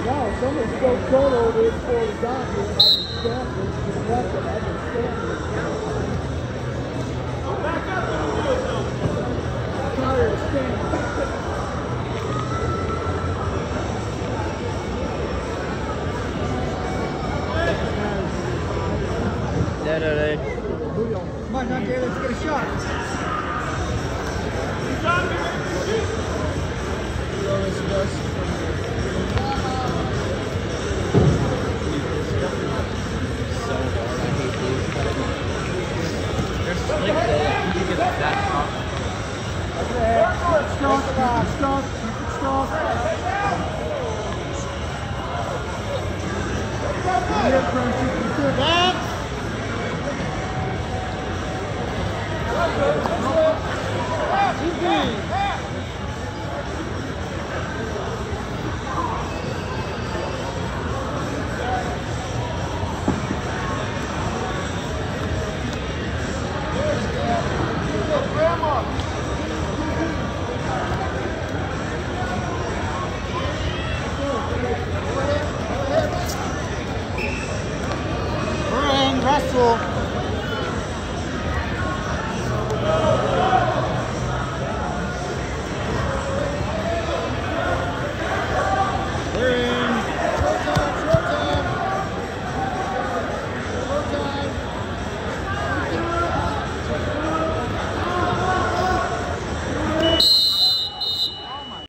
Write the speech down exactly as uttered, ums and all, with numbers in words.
Wow, someone spoke short over it before we got here. I was standing to the left and I was standing. Back up and do it though. I'm tired of standing. Dead are they? Come on, now, Gary, let's get a shot. Throw this dust. So hard, I hate these. They're slick though. You get that top. Stop, stop, stop, stop. Here, Crunchy. Back. Easy. Bring Russell.